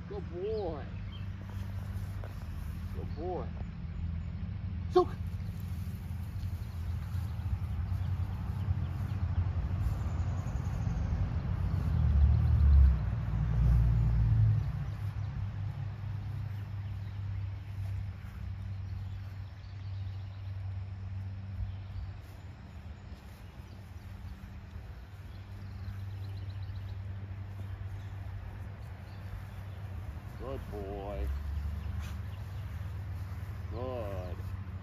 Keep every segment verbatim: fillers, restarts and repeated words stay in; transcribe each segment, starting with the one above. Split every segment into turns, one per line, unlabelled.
Good boy. Good boy. Sook. Good boy. Good.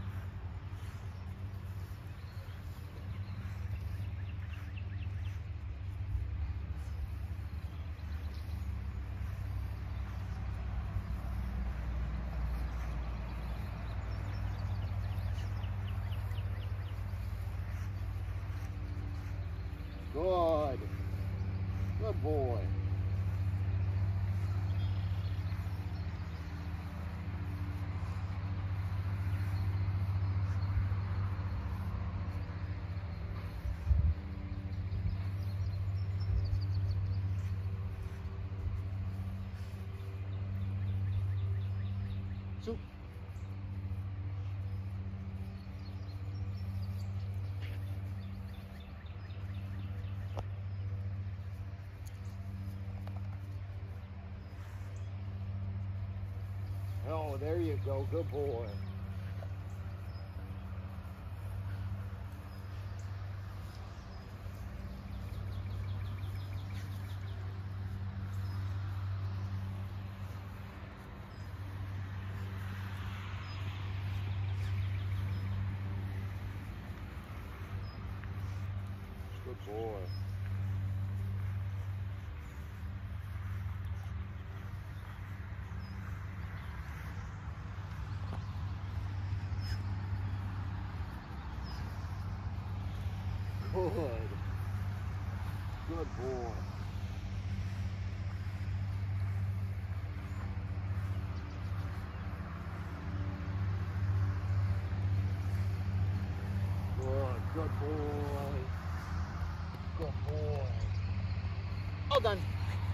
Good. Good boy. Soup. Oh, there you go. Good boy. Good boy. Good. Good boy. Good. Good boy. Good boy. All done.